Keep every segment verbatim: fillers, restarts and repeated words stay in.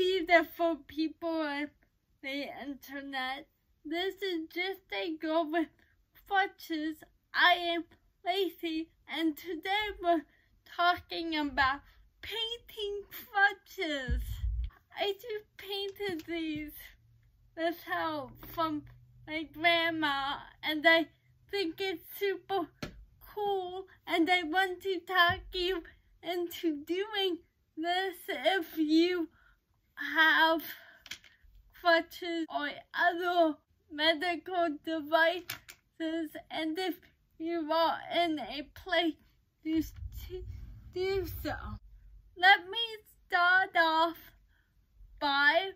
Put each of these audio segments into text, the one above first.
beautiful people on the internet. This is just a girl with crutches. I am Lacey, and today we're talking about painting crutches. I just painted these with help from my grandma, and I think it's super cool, and I want to talk you into doing this if you have crutches or other medical devices, and if you are in a place to do so. Let me start off by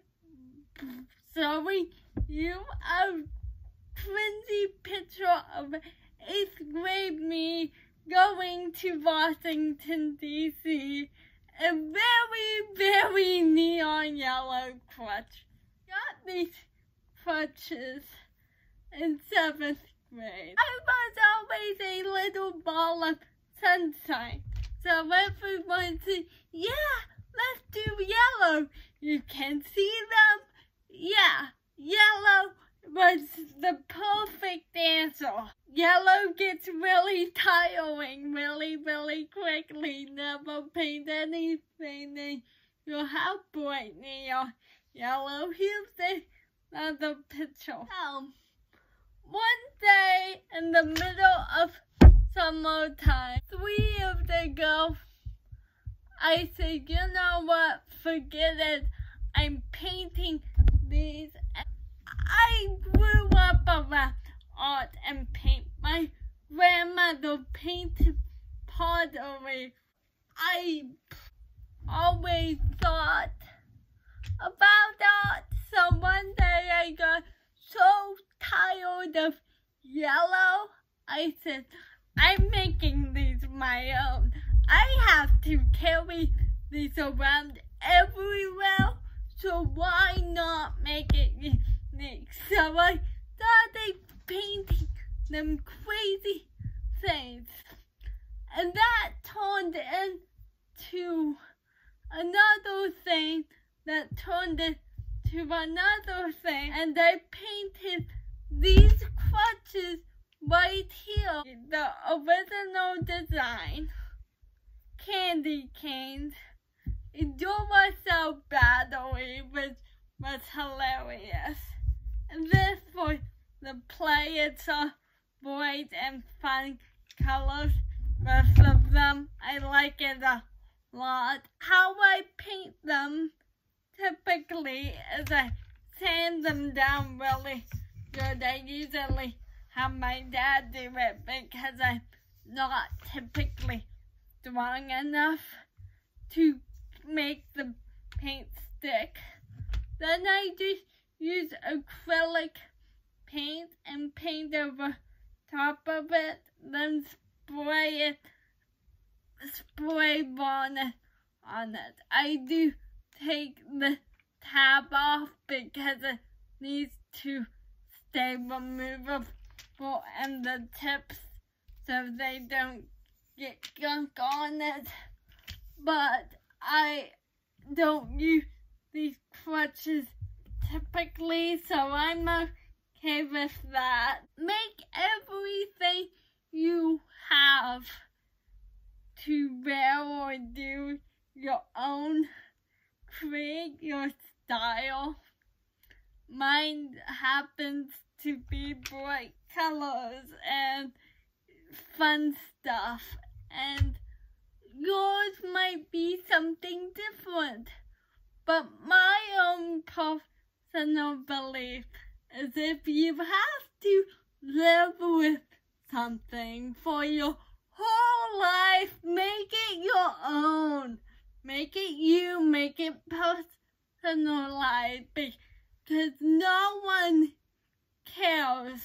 showing you a crazy picture of eighth grade me going to Washington, D C A very, very neon yellow crutch. Got these crutches in seventh grade. I was always a little ball of sunshine. So everyone said, yeah, let's do yellow. You can see them. Yeah, yellow was the perfect answer. Yellow gets really tiring really, really quickly. Never paint anything and you'll have bright neon yellow. Here's another picture. Um, one day in the middle of summertime, three of the girls, I said, you know what, forget it. I'm painting these. I grew up around art and paint. My grandmother painted pottery. I always thought about art. So one day I got so tired of yellow, I said, I'm making these my own. I have to carry these around everywhere, so why not make it unique? So I started painting them crazy things, and that turned into another thing that turned into another thing, and I painted these crutches right here. The original design, candy canes, Duracell battery, which was hilarious. And this for the play, it's a bright and fun colors. Most of them, I like it a lot. How I paint them typically is I sand them down really good. I usually have my dad do it because I'm not typically strong enough to make the paint stick. Then I just use acrylic paint and paint over top of it, then spray it, spray varnish on it. I do take the tab off because it needs to stay removable and the tips so they don't get gunk on it. But I don't use these crutches typically, so I'm okay with that. Make everything you have to wear or do your own. Create your style. Mine happens to be bright colors and fun stuff, and yours might be something different. But my own personal belief is if you have to live with something for your whole life, make it your own. Make it you, make it personalized, because no one cares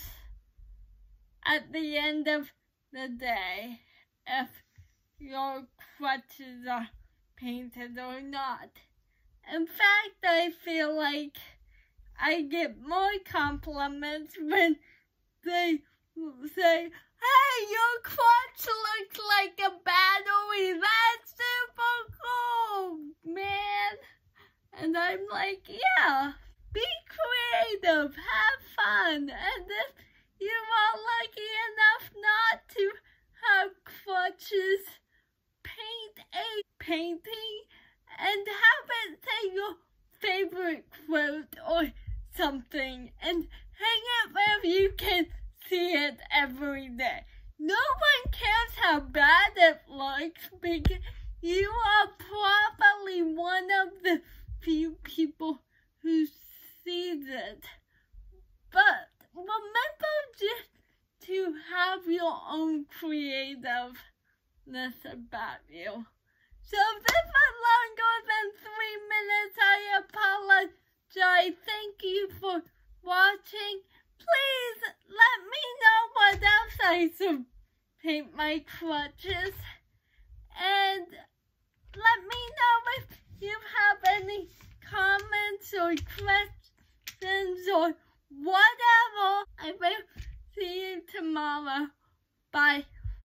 at the end of the day if your crutches are painted or not. In fact, I feel like I get more compliments when they say, hey, your crutch looks like a battery. That's super cool, man. And I'm like, yeah, be creative, have fun. And if you are lucky enough not to have crutches, paint a painting and have it say your favorite quote or something and hang it where you can see it every day. No one cares how bad it looks because you are probably one of the few people who sees it. But remember just to have your own creativeness about you. So if this was longer than three minutes, I apologize. Thank you for watching. Please let me know what else I should paint my crutches. And let me know if you have any comments or questions or whatever. I will see you tomorrow. Bye.